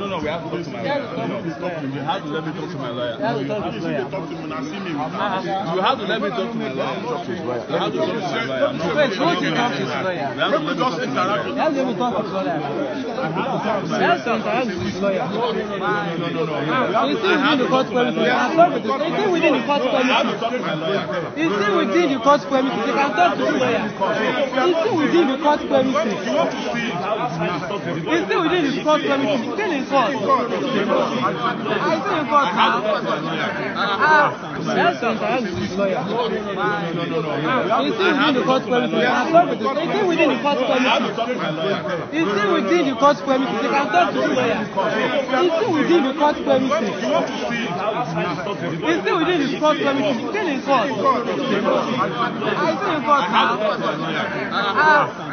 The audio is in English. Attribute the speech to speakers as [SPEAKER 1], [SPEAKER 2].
[SPEAKER 1] No, we have to talk to my lawyer. You have to let me talk to my lawyer. You have to let me talk to my lawyer. You have to let me talk to my lawyer.
[SPEAKER 2] Wait, who did talk to his lawyer?
[SPEAKER 1] Let me talk to his lawyer.
[SPEAKER 2] Let me talk to his lawyer. Let's interact with his lawyer.
[SPEAKER 1] No.
[SPEAKER 2] He's still within the court premises. He's still within the court premises. He's still within the court premises. You can talk to his lawyer. He's still within the court premises. He's still within the court premises. He's still in court. He's still in court now. Let's interact with his lawyer. He's still within the court premises. He's still within the court premises. He's still within the court premises. You can talk to his lawyer. He's still within the court premises. He's still within the court premises. He's still in court. He's still in court now.